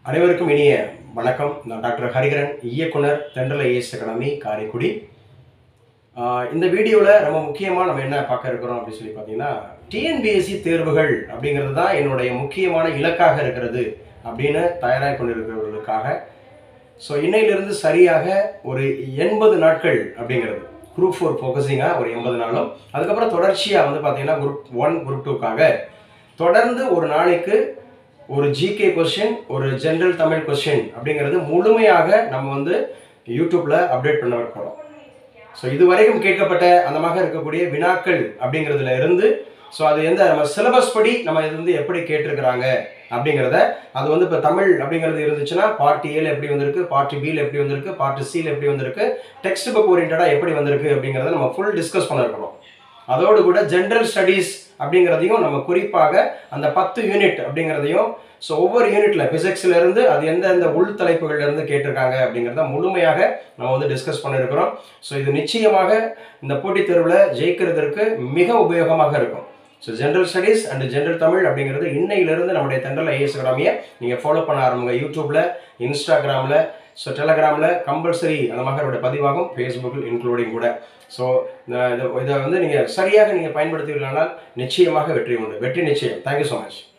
அனைவருக்கும் இனிய வணக்கம். நான் டாக்டர் ஹரிகரன், இயக்குனர், தென்றல் ஐஏஎஸ் அகாடமி, காரைக்குடி. இந்த வீடியோவில் நம்ம என்ன பார்க்க இருக்கிறோம் அப்படின்னு சொல்லி பார்த்தீங்கன்னா, டிஎன்பிஎஸ்சி தேர்வுகள் அப்படிங்கிறது தான் என்னுடைய முக்கியமான இலக்காக இருக்கிறது அப்படின்னு தயாராகி கொண்டிருக்கிறவர்களுக்காக. ஸோ இன்னையிலிருந்து சரியாக ஒரு 80 நாட்கள் அப்படிங்கிறது குரூப் 4 ஃபோக்கஸிங்காக ஒரு 80 நாளும், அதுக்கப்புறம் தொடர்ச்சியாக வந்து பார்த்தீங்கன்னா குரூப் 1 குரூப் 2க்காக தொடர்ந்து ஒரு நாளைக்கு ஒரு ஜிகே கொஸ்டின், ஒரு ஜென்ரல் தமிழ் கொஸ்டின் அப்படிங்கிறது முழுமையாக நம்ம வந்து யூடியூப்ல அப்டேட் பண்ண இருக்கிறோம். ஸோ இதுவரைக்கும் கேட்கப்பட்ட அந்த இருக்கக்கூடிய வினாக்கள் அப்படிங்கிறதுல இருந்து ஸோ அது நம்ம சிலபஸ் படி நம்ம இது வந்து எப்படி கேட்டிருக்கிறாங்க அப்படிங்கிறத அது வந்து இப்போ தமிழ் அப்படிங்கிறது இருந்துச்சுன்னா பார்ட் ஏல எப்படி வந்திருக்கு, பார்ட் பியில் எப்படி வந்திருக்கு, பார்ட் சியில் எப்படி வந்திருக்கு, டெக்ஸ்ட் புக் ஓரியன்டாக எப்படி வந்திருக்கு அப்படிங்கிறத நம்ம ஃபுல் டிஸ்கஸ் பண்ண இருக்கிறோம். அதோடு கூட ஜென்ரல் ஸ்டடீஸ் அப்படிங்கிறதையும் நம்ம குறிப்பாக அந்த 10 யூனிட் அப்படிங்கிறதையும் ஸோ ஒவ்வொரு யூனிட்ல பிசிக்ஸ்ல இருந்து அது எந்தெந்த உள் தலைப்புகள்ல இருந்து கேட்டிருக்காங்க அப்படிங்கிறத முழுமையாக நம்ம வந்து டிஸ்கஸ் பண்ணியிருக்கிறோம். ஸோ இது நிச்சயமாக இந்த போட்டித் தேர்வில் ஜெயிக்கிறதுக்கு மிக உபயோகமாக இருக்கும். So general studies and general Tamil அப்படிங்கிறது இன்னையிலிருந்து நம்முடைய தென்றல் ஐஏஎஸ் அகாடமியை நீங்கள் ஃபாலோ பண்ண ஆரம்பிங்க. யூடியூப்ல, இன்ஸ்டாகிராமில், ஸோ டெலகிராமில் கம்பல்சரி அந்த மாதிரி பதிவாகும், ஃபேஸ்புக்கில் இன்க்ளூடிங் கூட. ஸோ இதை வந்து நீங்கள் சரியாக நீங்கள் பயன்படுத்துவீர்களானால் நிச்சயமாக வெற்றி உண்டு, வெற்றி நிச்சயம். Thank you so much.